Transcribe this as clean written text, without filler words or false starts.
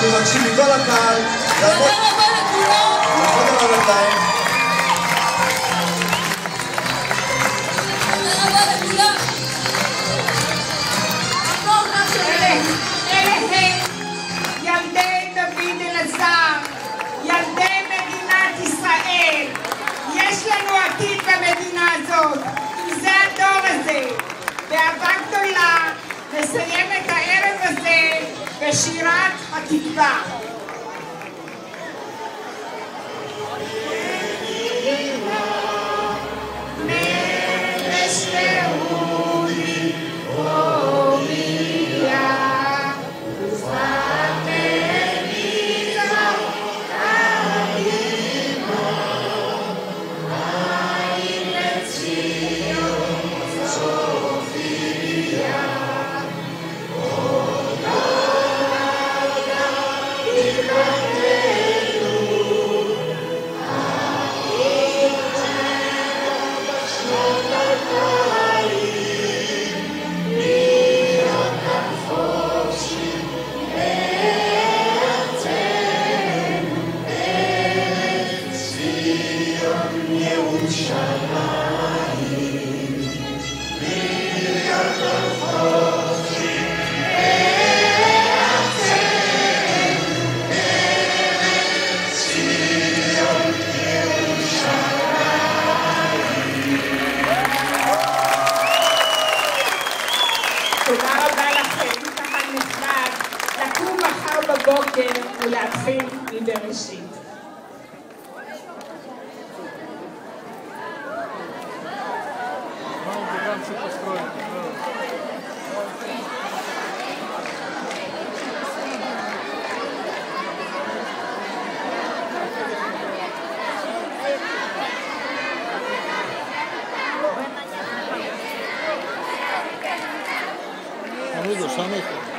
מבקשים מכל הקהל לעמוד על הרגליים. אלה הם ילדי דוד אלעזר, ילדי מדינת ישראל. יש לנו עתיד במדינה הזאת, כי זה הדור הזה. באהבה גדולה נסיים את הערב הזה בשירת התקווה. תודה רבה לכם, ככה נחמד לקום מחר בבוקר ולהתחיל מבראשית. Saludos, Samuel.